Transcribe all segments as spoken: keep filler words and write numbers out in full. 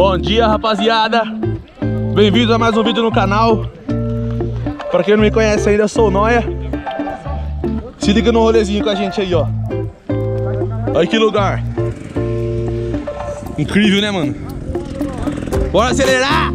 Bom dia, rapaziada. Bem-vindos a mais um vídeo no canal. Pra quem não me conhece ainda, eu sou o Noia. Se liga no rolezinho com a gente aí, ó. Olha que lugar incrível, né, mano? Bora acelerar!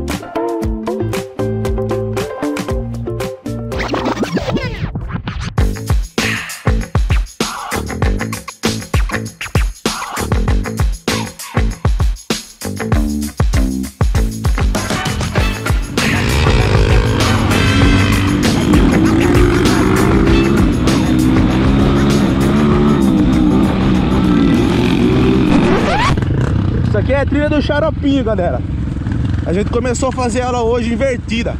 Isso aqui é a trilha do Xaropinho, galera. A gente começou a fazer ela hoje invertida.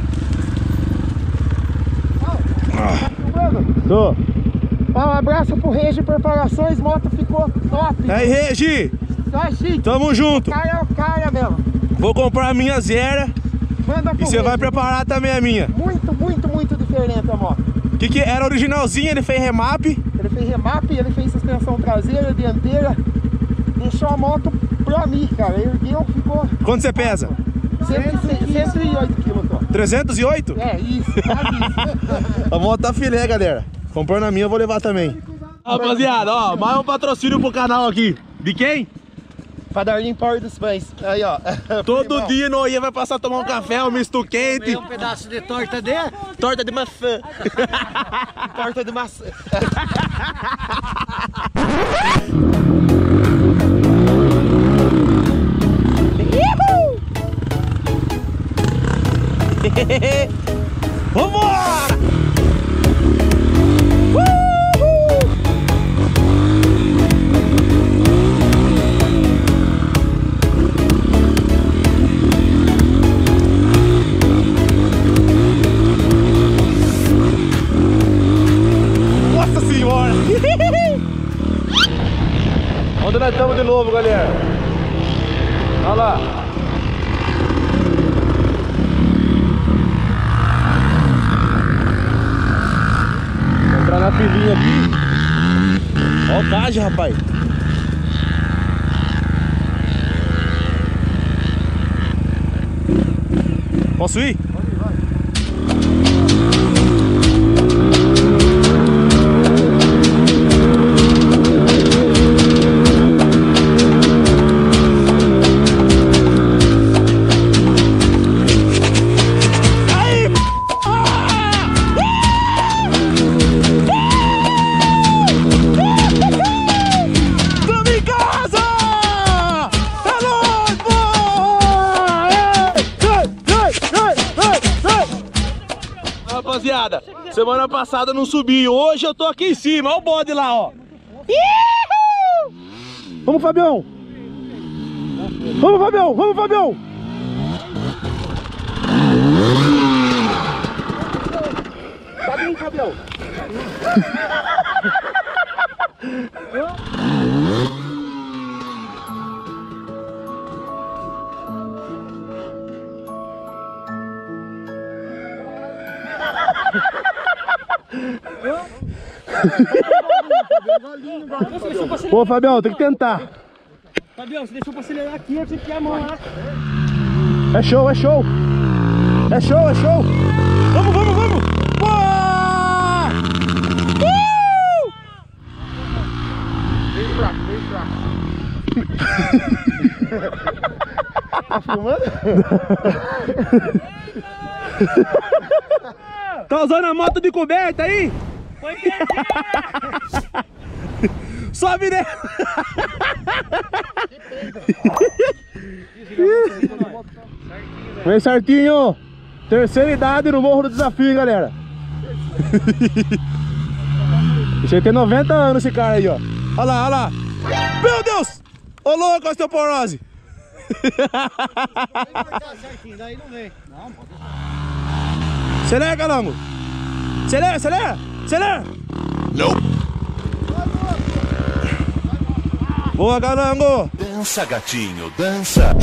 Ah. Tô. Um abraço pro Regi Preparações, moto ficou top. E aí, Regi? Tá chique. Tamo junto. O cara é o cara mesmo. Vou comprar a minha zero. Manda pro E você vai preparar também a minha. Muito, muito, muito diferente a moto. Que que era originalzinha, ele fez remap. Ele fez remap, ele fez suspensão traseira, dianteira. Deixou a moto pra mim, cara. Ergueu, ficou... Quanto você pesa? cento e oito quilos, tô. trezentos e oito? É, isso, quase isso. A moto tá filé, galera. Comprando a minha, eu vou levar também. Rapaziada, ó, mais um patrocínio pro canal aqui. De quem? Padaria Power dos Pães. Aí, ó. Todo dia Noia vai passar a tomar um café, um misto quente. E um pedaço de torta de... Torta de maçã. torta de maçã. Vambora! Nossa senhora! Onde nós estamos de novo, galera? Olha lá. Entrar na filinha aqui. Ó o cage, rapaz. Posso ir? Pode ir, vai. Rapaziada, semana passada eu não subi, hoje eu tô aqui em cima, olha o bode lá, ó. Vamos, Fabião! Vamos, Fabião! Vamos, Fabião! Tá bem, Fabião. Pô, Fabião, tem que tentar. Fabião, você deixou pra acelerar aqui, eu tinha que ir a mão lá. É show, é show. É show, é show. Vamos, vamos, vamos. Boa! Uh! Bem fraco, bem fraco. Tá filmando? Tá usando a moto de coberta aí? Foi que Sobe nele! Vem certinho! Terceira idade no Morro do Desafio, galera! Esse aí tem noventa anos, esse cara aí, ó! Olha lá, olha lá! Meu Deus! Ô louco, osteoporose! certinho, daí não vem. Não, pode deixar. Acelera, Calango! Acelera, acelera! Acelera! Não! Boa, Calango! Dança, gatinho, dança!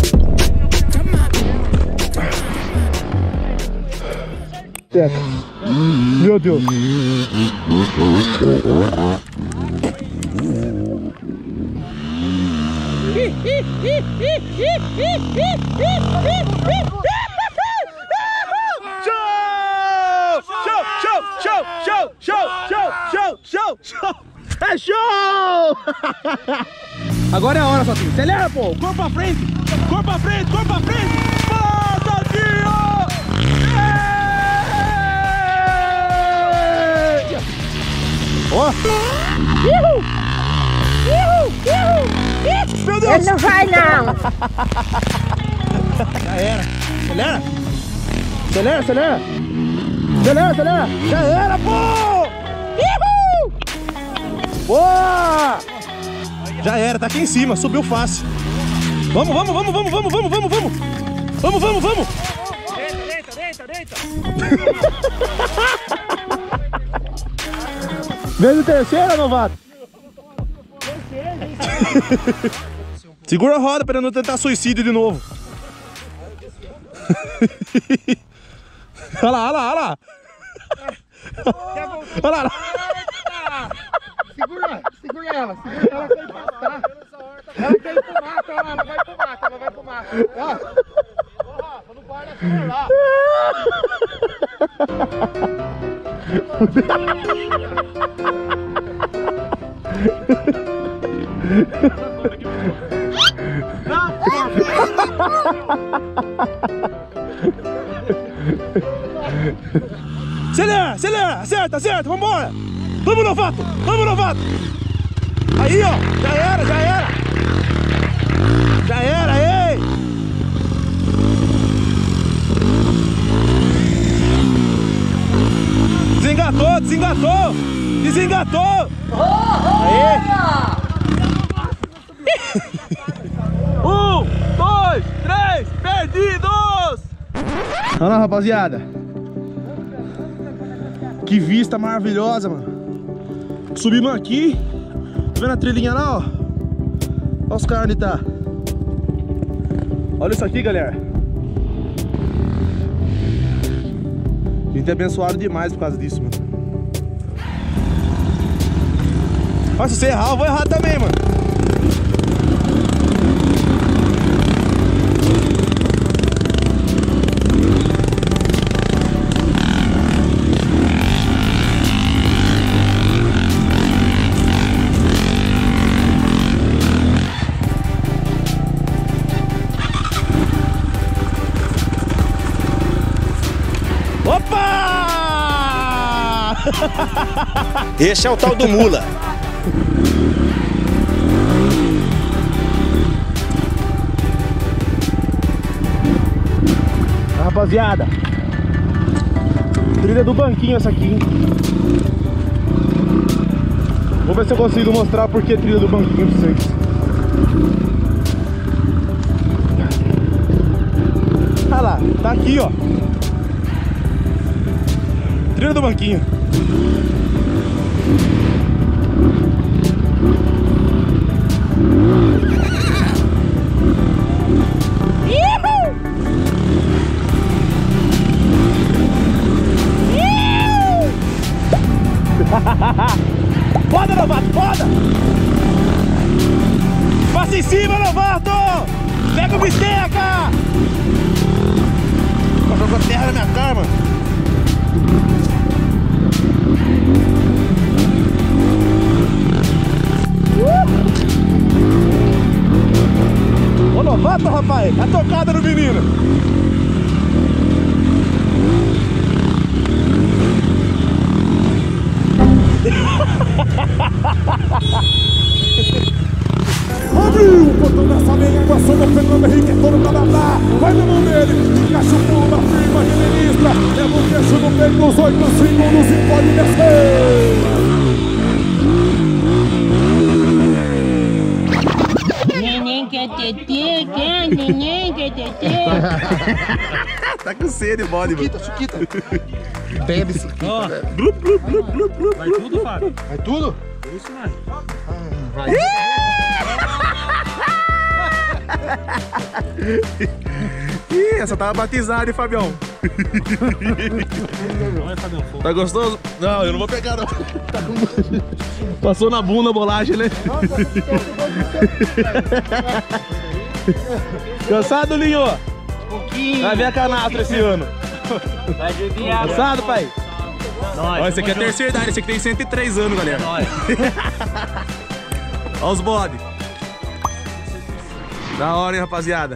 Teca. Meu Deus. Show! Show! Show! Show! Show! Show! Show! Show! Show! É show! Agora é a hora, Sotinho. Acelera, pô! Corpo pra frente! Corpo pra frente! Corpo pra frente! Pô, Sotinho! Ó! Uhul! Uhul! Uhul! Meu Deus! Ele não vai, não! Já era! Acelera! Acelera, acelera! Acelera, acelera! Já era, pô! Uhul! Boa! Já era, tá aqui em cima, subiu fácil. Vamos, vamos, vamos, vamos, vamos, vamos, vamos, vamos! Vamos, vamos, vamos! Deita, deita, deita, deita! Vem no terceiro, novato! Segura a roda pra não tentar suicídio de novo. Olha lá, olha lá, olha lá! Olha lá, olha lá! Segura, segura ela, segura ela que vai passar. Ela quer ir pro mato, ela vai pro mato, ela vai pro mato. Ó, Rafa, não para assim, lá. Acelera, acelera, acerta, acerta, vambora! Vamos, novato, vamos, novato! Aí, ó, já era, já era! Já era, ei! Desengatou, desengatou! Desengatou! Aê! Um, dois, três, perdidos! Olha lá, rapaziada. Que vista maravilhosa, mano. Subimos aqui. Tá vendo a trilhinha lá, ó? Olha os caras onde tá. Olha isso aqui, galera. A gente é abençoado demais por causa disso, mano. Mas se você errar, eu vou errar também, mano. Opa! Esse é o tal do mula. Rapaziada, trilha do banquinho essa aqui, hein? Vou ver se eu consigo mostrar por que trilha do banquinho pra vocês. Olha lá, tá aqui, ó. Trilha do banquinho. Foda, novato, foda! Passa em cima, novato! Pega o bisteca! Jogou terra na minha cara, mano. Uh! Ô, novato, rapaz! A tocada no menino! Abriu o portão dessa meia água, sou o Fernando Henrique, é todo pra dar. Vai na mão dele, encaixa o pulo na firma, administra. Leva o queixo no peito nos oito segundos e pode descer. Neném quer tetê, quer? Neném quer tetê? Tá com sede, bode, mano. Chiquita, Chiquita. Bebe, Chiquita. Ó. Bebe. Glup, glup, glup, glup, glup, Vai glup. tudo, Fábio? Vai tudo? Isso, mano. Vai. Ih, essa tava batizada, hein, Fabião? Tá gostoso? Não, eu não vou pegar não. Passou na bunda a bolagem, né? Cansado, Linho? Pouquinho. Vai ver a canastra esse ano. Vai judiar. Cansado, pai? Nós. Ó, esse aqui é a terceira idade, esse aqui tem cento e três anos, galera. Nós. Olha os bode. Da hora, hein, rapaziada.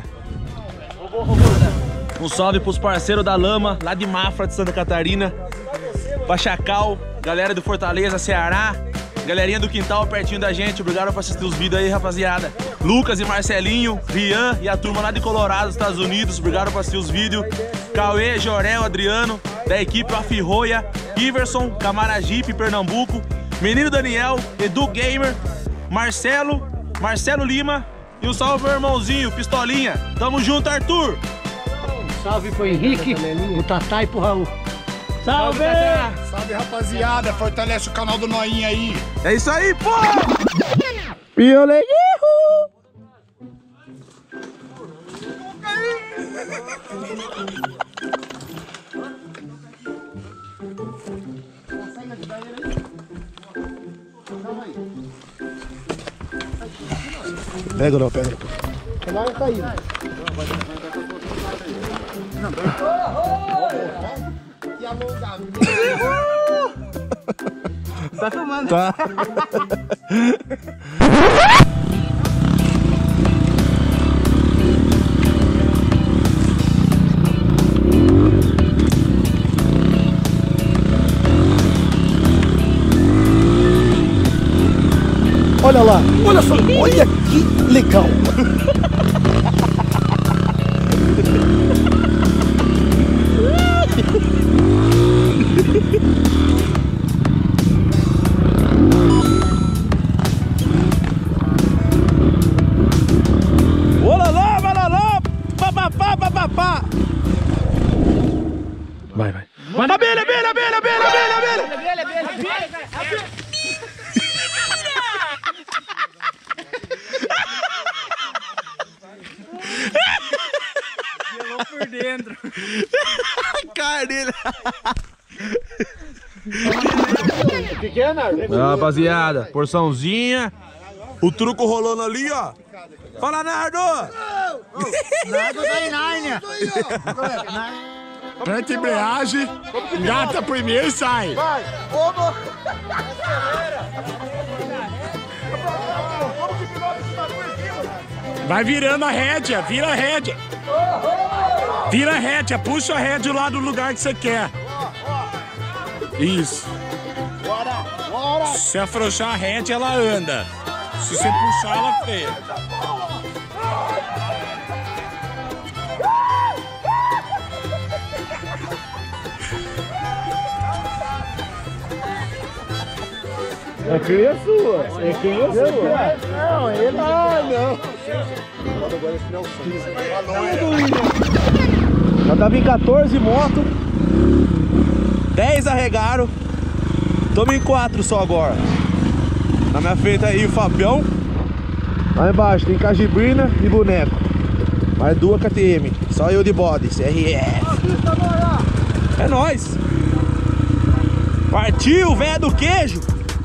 Um salve pros parceiros da Lama, lá de Mafra, de Santa Catarina. Bachacal, galera do Fortaleza, Ceará. Galerinha do Quintal, pertinho da gente. Obrigado por assistir os vídeos aí, rapaziada. Lucas e Marcelinho, Rian e a turma lá de Colorado, Estados Unidos. Obrigado por assistir os vídeos. Cauê, Jorel, Adriano, da equipe Afirroia. Iverson, Camaragipe, Pernambuco. Menino Daniel, Edu Gamer. Marcelo, Marcelo Lima. E um salve pro meu irmãozinho, Pistolinha. Tamo junto, Arthur. Salve pro Henrique, o Tatá e pro Raul. Salve! Salve, rapaziada. Fortalece o canal do Noinha aí. É isso aí, pô! Pioleguinho! Pega não, pega não. Vai cair. Que alongamento. Tá filmando? Tá. Olha lá, olha só, olha que legal. Olalá, balalá, papapá, papapá. Vai, vai. Abelha, abelha, abelha, abelha, abelha, abelha. Por dentro. Carne. Pequena? Rapaziada, porçãozinha. O truco rolando ali, ó. Fala, Nardo! Nardo da Inárnia. Preta embreagem, engata primeiro e sai. Vai! Vai virando a rédea, vira a rédea. Vira a rédea, puxa a rédea lá do lugar que você quer. Isso. Se afrouxar a rédea, ela anda. Se você puxar, ela freia. É cria sua, é cria sua. Não, ele. Ah, não. Já tava em quatorze motos, dez arregaram, tamo em quatro só agora. Na minha frente aí o Fabião. Lá embaixo tem Cajibrina e Boneco. Mais duas K T M, só eu de bode, C R F. É nóis. Partiu, velho do queijo.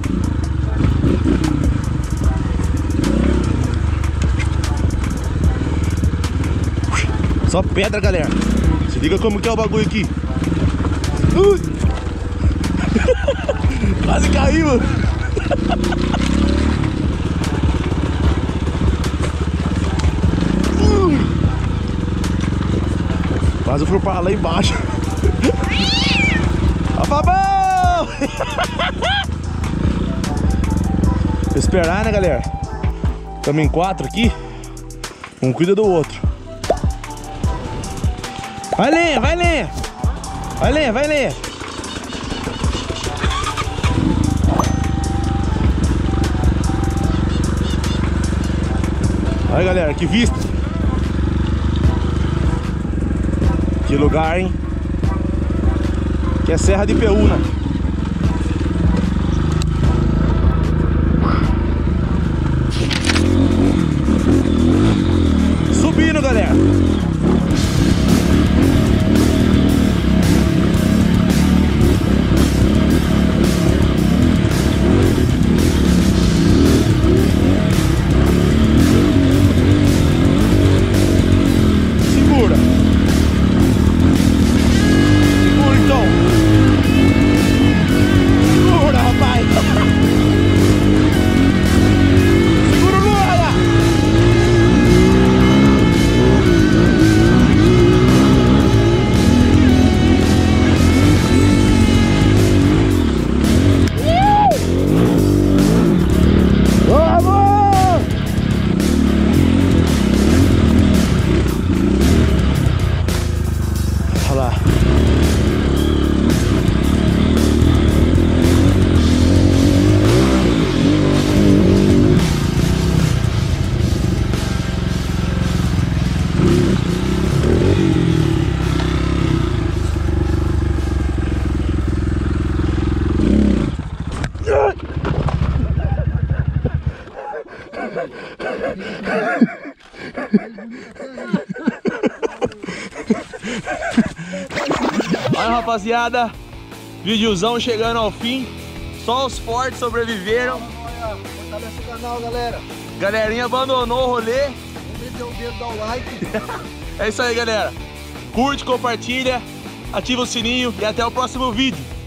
Só pedra, galera. Se liga como que é o bagulho aqui. Ui. Quase caiu. Ui. Quase fui pra lá embaixo. Ó, Fabão! Vou esperar, né, galera? Estamos em quatro aqui. Um cuida do outro. Vai, Lenha, vai, Lenha. Vai, Lenha, vai, Lenha. Olha, galera, que vista. Que lugar, hein? Que é Serra de Peúna. Subindo, galera. Olha, rapaziada, videozão chegando ao fim. Só os fortes sobreviveram. Fortalece o canal, galera. Galerinha abandonou o rolê. Vamos meter o dedo, dá o like. É isso aí, galera. Curte, compartilha, ativa o sininho e até o próximo vídeo.